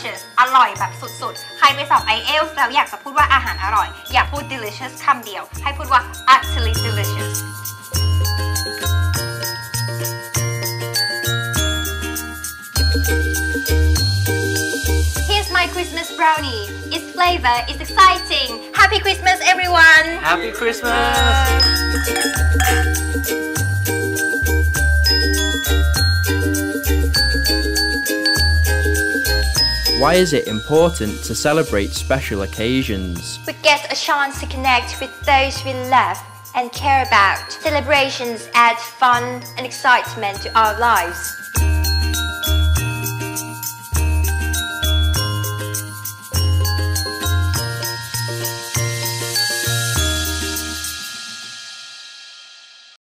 delicious อร่อยแบบสุดๆใครไปสอบ IELTS แล้วอยากจะพูดว่าอาหารอร่อยอย่าพูด delicious คำเดียวให้พูดว่า utterly delicious Here's my Christmas brownie. Its flavor is exciting. Happy Christmas, everyone! Happy Christmas! Why is it important to celebrate special occasions? We get a chance to connect with those we love and care about. Celebrations add fun and excitement to our lives.